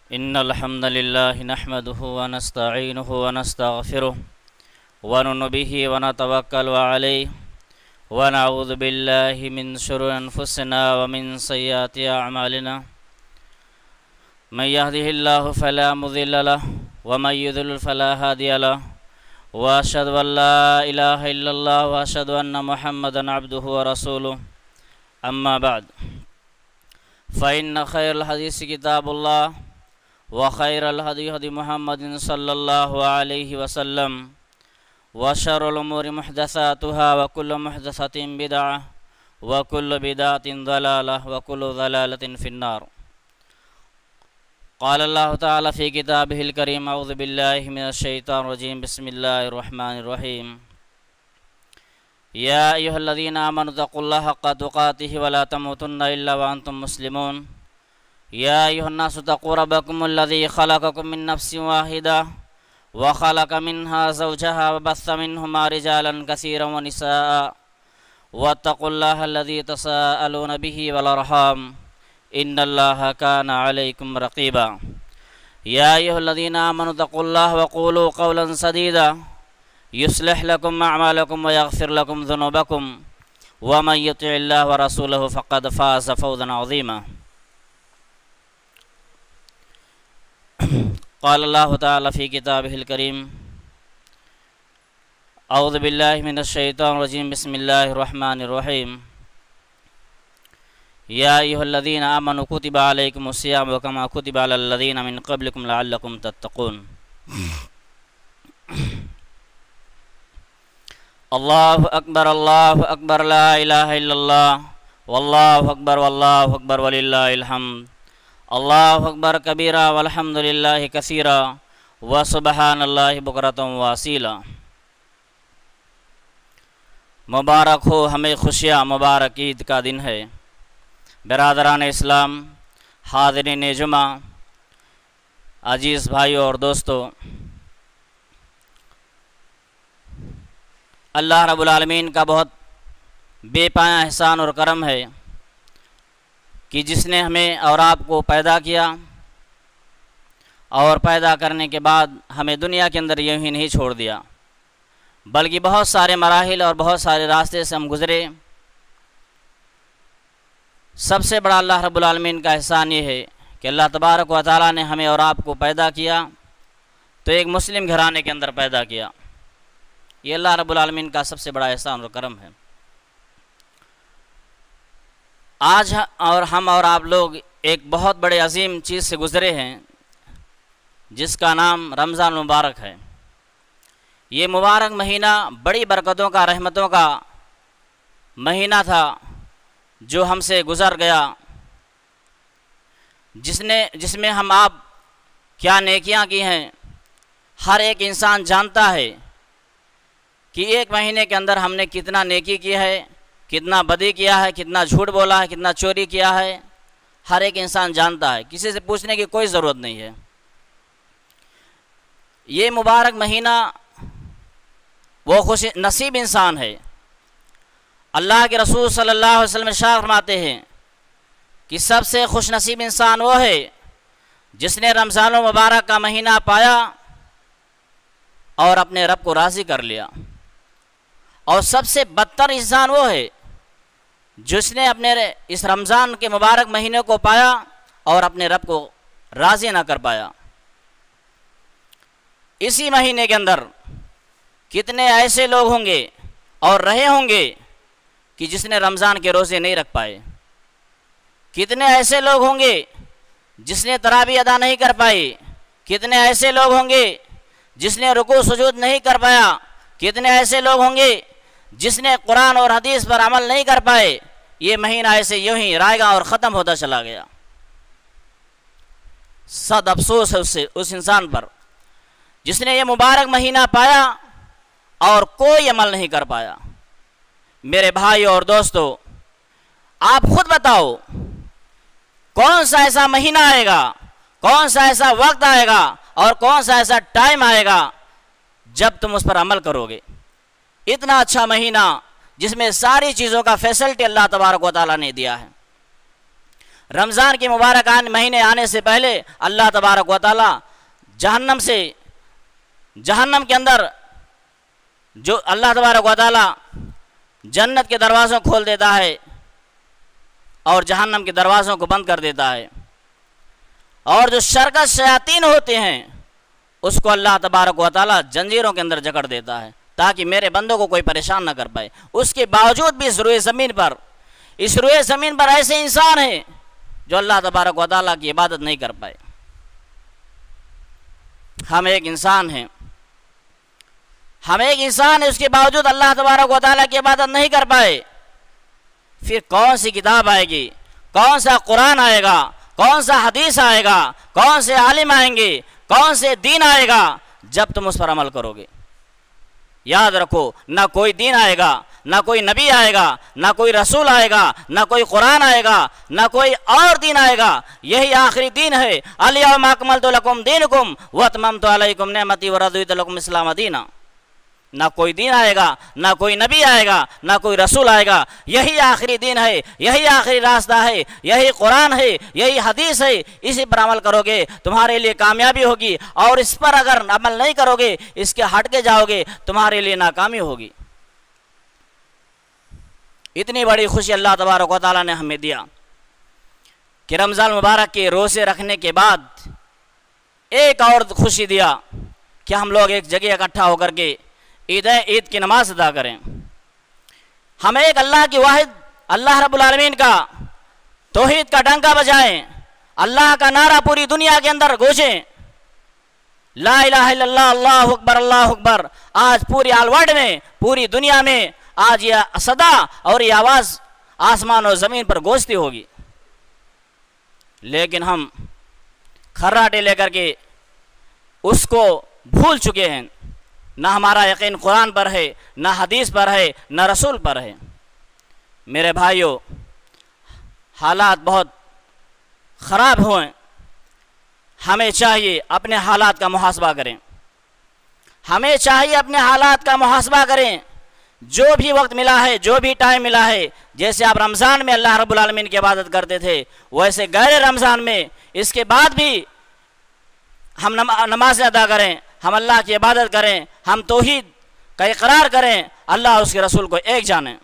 إن الحمد لله نحمده ونستعينه ونستغفره ونؤمن به ونتوكل عليه ونعوذ بالله من شرور أنفسنا ومن سيئات أعمالنا من يهده الله فلا مضل له ومن يضلل فلا هادي له وأشهد أن لا إله إلا الله وأشهد أن محمدا عبده ورسوله أما بعد فإن خير الحديث كتاب الله وخير الهدي هدي محمد صلى الله عليه وسلم وشر الأمور محدثاتها وكل محدثة بدعة وكل بدعة ضلالة وكل ضلالة في النار. قال الله تعالى في كتابه الكريم: أعوذ بالله من الشيطان الرجيم، بسم الله الرحمن الرحيم. يا أيها الذين آمنوا اتقوا الله حق تقاته ولا تموتن إلا وأنتم مسلمون. يا أيها الناس اتقوا ربكم الذي خلقكم من نفس واحدة وخلق منها زوجها وبث منهما رجالا كثيرا ونساء واتقوا الله الذي تساءلون به والأرحام إن الله كان عليكم رقيبا. يا أيها الذين آمنوا اتقوا الله وقولوا قولا سديدا يصلح لكم أعمالكم ويغفر لكم ذنوبكم ومن يطع الله ورسوله فقد فاز فوزا عظيما. قال الله تعالى في كتابه الكريم: أعوذ بالله من الشيطان الرجيم، بسم الله الرحمن الرحيم. يا أيها الذين آمنوا كتب عليكم الصيام كما كتب على الذين من قبلكم لعلكم تتقون. الله أكبر الله أكبر لا إله إلا الله والله أكبر والله أكبر ولله الحمد. اللہ اکبر کبیرہ والحمد للہ کثیرہ وسبحان اللہ بکرۃ واصیلا. مبارک ہو ہمیں خوشیاں، مبارک عید کا دن ہے. برادران اسلام، حاضرین جمعہ، عزیز بھائیوں اور دوستو، اللہ رب العالمین کا بہت بے پایہ احسان اور کرم ہے کہ جس نے ہمیں اور آپ کو پیدا کیا اور پیدا کرنے کے بعد ہمیں دنیا کے اندر یوں ہی نہیں چھوڑ دیا، بلکہ بہت سارے مراحل اور بہت سارے راستے سے ہم گزرے. سب سے بڑا اللہ رب العالمین کا احسان یہ ہے کہ اللہ تبارک و تعالیٰ نے ہمیں اور آپ کو پیدا کیا تو ایک مسلم گھرانے کے اندر پیدا کیا. یہ اللہ رب العالمین کا سب سے بڑا احسان اور کرم ہے. آج اور ہم اور آپ لوگ ایک بہت بڑے عظیم چیز سے گزرے ہیں جس کا نام رمضان المبارک ہے. یہ مبارک مہینہ بڑی برکتوں کا، رحمتوں کا مہینہ تھا جو ہم سے گزر گیا، جس میں ہم آپ کیا نیکیاں کی ہیں. ہر ایک انسان جانتا ہے کہ ایک مہینے کے اندر ہم نے کتنا نیکی کی ہے، کتنا بدی کیا ہے، کتنا جھوٹ بولا ہے، کتنا چوری کیا ہے. ہر ایک انسان جانتا ہے، کسی سے پوچھنے کی کوئی ضرورت نہیں ہے. یہ مبارک مہینہ وہ خوش نصیب انسان ہے. اللہ کے رسول صلی اللہ علیہ وسلم ارشاد فرماتے ہیں کہ سب سے خوش نصیب انسان وہ ہے جس نے رمضان المبارک کا مہینہ پایا اور اپنے رب کو راضی کر لیا. اور سب سے بدتر انسان وہ ہے جس نے اپنے اس رمضان کے مبارک مہینے کو پایا اور اپنے رب کو راضی نہ کر پایا. اسی مہینے کے اندر کتنے ایسے لوگ ہوں گے اور رہے ہوں گے کہ جس نے رمضان کے روزے نہیں رکھ پائے. کتنے ایسے لوگ ہوں گے جس نے تراویح ادا نہیں کر پائی. کتنے ایسے لوگ ہوں گے جس نے رکوع سجود نہیں کر پایا. کتنے ایسے لوگ ہوں گے جس نے قرآن اور حدیث پر عمل نہیں کر پائے. یہ مہینہ ایسے یوں ہی رائے گا اور ختم ہوتا چلا گیا. صد افسوس ہے اس انسان پر جس نے یہ مبارک مہینہ پایا اور کوئی عمل نہیں کر پایا. میرے بھائی اور دوستو، آپ خود بتاؤ کون سا ایسا مہینہ آئے گا، کون سا ایسا وقت آئے گا اور کون سا ایسا ٹائم آئے گا جب تم اس پر عمل کرو گے. اتنا اچھا مہینہ جس میں ساری چیزوں کا فیسلٹی اللہ تبارک و تعالیٰ نے دیا ہے. رمضان کے مبارک مہینے آنے سے پہلے اللہ تبارک و تعالی جہنم کے اندر جو اللہ تبارک و تعالی جنت کے دروازوں کھول دیتا ہے اور جہنم کے دروازوں کو بند کر دیتا ہے، اور جو شرکت شیاطین ہوتے ہیں اس کو اللہ تبارک و تعالی جنجیروں کے اندر جکڑ دیتا ہے تاکہ میرے بندوں کو کوئی پریشان نہ کر پائے۔ اس کے باوجود بھی اس روئے زمین پر ایسے انسان ہیں جو اللہ تبارک و تعالیٰ کی عبادت نہیں کر پائے۔ ہم ایک انسان ہیں، اس کے باوجود اللہ تبارک و تعالیٰ کی عبادت نہیں کر پائے۔ پھر کون سی کتاب آئے گی، کون سا قرآن آئے گا، کون سا حدیث آئے گا، کون سے عالم آئیں گے، کون سے دین آئے گا جب تم اس پر عمل کرو گے؟ یاد رکھو، نہ کوئی دین آئے گا، نہ کوئی نبی آئے گا، نہ کوئی رسول آئے گا، نہ کوئی قرآن آئے گا، نہ کوئی اور دین آئے گا۔ یہی آخری دین ہے، الیوم اکملت لکم دینکم واتممت علیکم نعمتی ورضیت لکم الاسلام دینا۔ نہ کوئی دین آئے گا، نہ کوئی نبی آئے گا، نہ کوئی رسول آئے گا۔ یہی آخری دین ہے، یہی آخری راستہ ہے، یہی قرآن ہے، یہی حدیث ہے۔ اسی پر عمل کرو گے تمہارے لیے کامیابی ہوگی، اور اس پر اگر عمل نہیں کرو گے، اس کے ہٹ کے جاؤ گے، تمہارے لیے ناکامی ہوگی۔ اتنی بڑی خوشی اللہ تبارک و تعالیٰ نے ہمیں دیا کہ رمضان مبارک کے روزے رکھنے کے بعد ایک اور خوشی دیا کہ ہم لوگ ایک جگہ اکٹھا ہو کر کے عید کی نماز ادا کریں۔ ہم ایک اللہ کی واحد اللہ رب العالمین کا توحید کا ڈنکا بجائیں، اللہ کا نعرہ پوری دنیا کے اندر گونجیں، لا الہ الا اللہ، اللہ اکبر اللہ اکبر۔ آج پوری ورلڈ میں، پوری دنیا میں آج یہ صدا اور یہ آواز آسمان اور زمین پر گونجتی ہوگی، لیکن ہم کھراٹے لے کر کے اس کو بھول چکے ہیں۔ نہ ہمارا یقین قرآن پر ہے، نہ حدیث پر ہے، نہ رسول پر ہے۔ میرے بھائیوں، حالات بہت خراب ہوئے، ہمیں چاہیے اپنے حالات کا محاسبہ کریں، ہمیں چاہیے اپنے حالات کا محاسبہ کریں۔ جو بھی وقت ملا ہے، جو بھی ٹائم ملا ہے، جیسے آپ رمضان میں اللہ رب العالمین کی عبادت کرتے تھے، ویسے غیر رمضان میں اس کے بعد بھی ہم نمازیں ادا کریں، ہم اللہ کی عبادت کریں، ہم توحید کا اقرار کریں، اللہ اور اس کے رسول کو ایک جانیں۔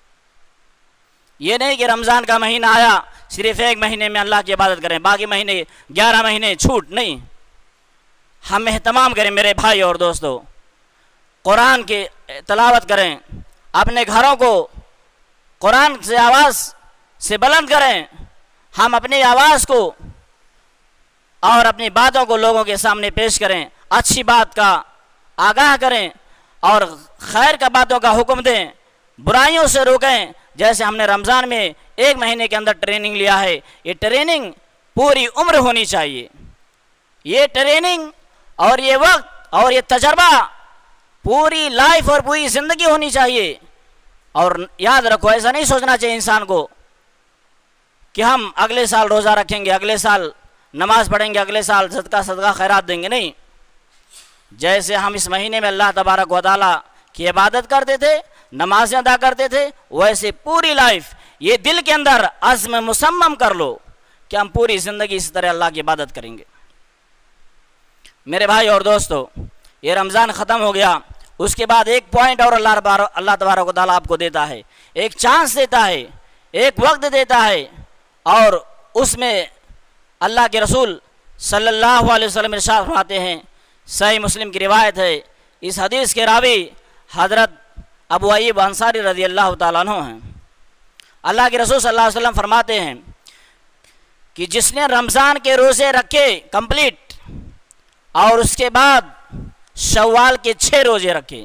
یہ نہیں کہ رمضان کا مہینہ آیا صرف ایک مہینے میں اللہ کی عبادت کریں، باقی مہینے 11 مہینے چھوٹ نہیں۔ ہم اہتمام کریں میرے بھائی اور دوستو، قرآن کی تلاوت کریں، اپنے گھروں کو قرآن سے آواز سے بلند کریں، ہم اپنی آواز کو اور اپنی باتوں کو لوگوں کے سامنے پیش کریں، اچھی بات کا آگاہ کریں اور خیر کا باتوں کا حکم دیں، برائیوں سے روکیں۔ جیسے ہم نے رمضان میں ایک مہینے کے اندر ٹریننگ لیا ہے، یہ ٹریننگ پوری عمر ہونی چاہیے۔ یہ ٹریننگ اور یہ وقت اور یہ تجربہ پوری لائف اور پوری زندگی ہونی چاہیے۔ اور یاد رکھو، ایسا نہیں سوچنا چاہیے انسان کو کہ ہم اگلے سال روزہ رکھیں گے، اگلے سال نماز پڑھیں گے، اگلے سال صدقہ خیرات دیں گے۔ نہیں، جیسے ہم اس مہینے میں اللہ تبارک و تعالیٰ کی عبادت کرتے تھے، نمازیں ادا کرتے تھے، ویسے پوری لائف یہ دل کے اندر عزم مصمم کر لو کہ ہم پوری زندگی اس طرح اللہ کی عبادت کریں گے۔ میرے بھائی اور دوستو، یہ رمضان ختم ہو گیا، اس کے بعد ایک پوائنٹ اور اللہ تبارک و تعالیٰ آپ کو دیتا ہے، ایک چانس دیتا ہے، ایک وقت دیتا ہے، اور اس میں اللہ کے رسول صلی اللہ علیہ وسلم ارشاد فرماتے ہیں، صحیح مسلم کی روایت ہے، اس حدیث کے راوی حضرت ابو ایوب انصاری رضی اللہ تعالیٰ عنہ ہیں۔ اللہ کے رسول صلی اللہ علیہ وسلم فرماتے ہیں کہ جس نے رمضان کے روزے رکھے کمپلیٹ اور اس کے بعد شوال کے 6 روزے رکھے،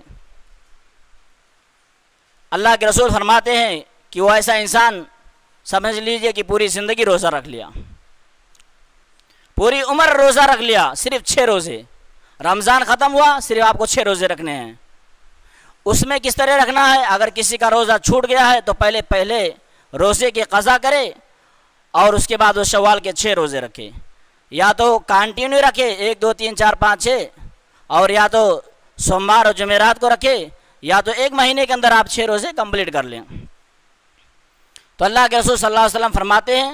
اللہ کے رسول فرماتے ہیں کہ وہ ایسا انسان سمجھ لیجئے کہ پوری زندگی روزہ رکھ لیا، پوری عمر روزہ رکھ لیا، صرف 6 روزے۔ رمضان ختم ہوا، صرف آپ کو 6 روزے رکھنے ہیں۔ اس میں کس طرح رکھنا ہے؟ اگر کسی کا روزہ چھوٹ گیا ہے تو پہلے روزے کی قضا کرے اور اس کے بعد وہ شوال کے 6 روزے رکھے، یا تو کنٹینیو رکھے 1 2 3 4 5 6، اور یا تو سوموار اور جمعرات کو رکھے، یا تو ایک مہینے کے اندر آپ 6 روزے کمپلیٹ کر لیں۔ تو اللہ کے رسول صلی اللہ علیہ وسلم فرماتے ہیں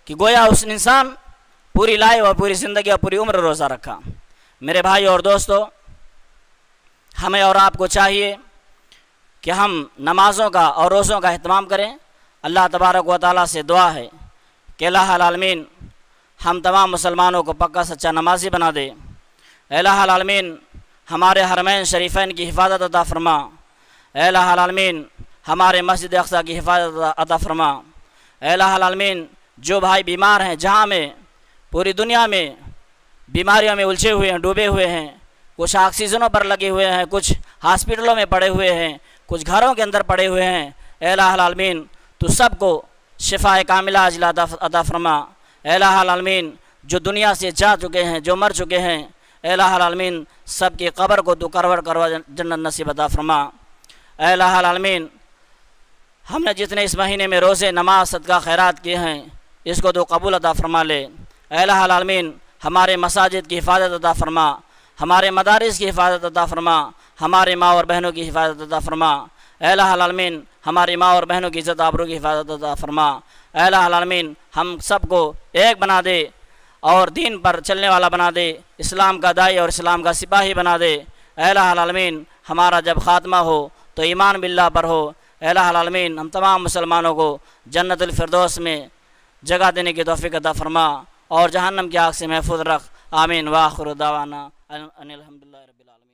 کہ گویا اس انسان پوری لائف اور پوری زندگی اور پوری عمر روزہ رکھا۔ میرے بھائی اور دوستو، ہمیں اور آپ کو چاہیے کہ ہم نمازوں کا اور روزوں کا اہتمام کریں۔ اللہ تبارک و تعالیٰ سے دعا ہے کہ الہ العالمین ہم تمام مسلمانوں کو پکا سچا نمازی بنا دے۔ الہ العالمین ہمارے حرمین شریفین کی حفاظت عطا فرما۔ الہ العالمین ہمارے مسجد اقصیٰ کی حفاظت عطا فرما۔ الہ العالمین جو بھائی بیمار ہیں، جہاں میں پوری دنیا میں بیماریوں میں الجھے ہوئے ہیں، ڈوبے ہوئے ہیں، کچھ آکسیجنوں پر لگے ہوئے ہیں، کچھ ہاسپٹلوں میں پڑے ہوئے ہیں، کچھ گھروں کے اندر پڑے ہوئے ہیں، الہ العالمین تو سب کو شفاء کاملہ عاجلہ عطا فرما۔ الہ العالمین جو دنیا سے جا چکے ہیں، جو مر چکے ہیں، الہ العالمین سب کی قبر کو تو کروڑ کروا جنت نصیب عطا فرما۔ الہ العالمین ہم نے جتنے اس مہینے میں روزے، نماز، صدقہ، خیرات کیے ہیں، اس کو تو قبول عطا فرما لے۔ الہ العالمین ہمارے مساجد کی حفاظت عطا فرما، ہمارے مدارس کی حفاظت عطا فرما، ہمارے ماں اور بہنوں کی حفاظت عطا فرما۔ الہ العالمین ہماری ماں اور بہنوں کی عزت آبرو کی حفاظت عطا فرما۔ الہ العالمین ہم سب کو ایک بنا دے اور دین پر چلنے والا بنا دے، اسلام کا داعی اور اسلام کا سپاہی بنا دے۔ الہ العالمین ہمارا جب خاتمہ ہو تو ایمان باللہ پر ہو۔ الہ العالمین ہم تمام مسلمانوں کو جنت الفردوس میں جگہ دینے کی توفیق عطا فرما اور جہنم کی آگ سے محفوظ رکھ۔ آمین۔ وآخر دعوانا ان الحمدللہ رب العالمین۔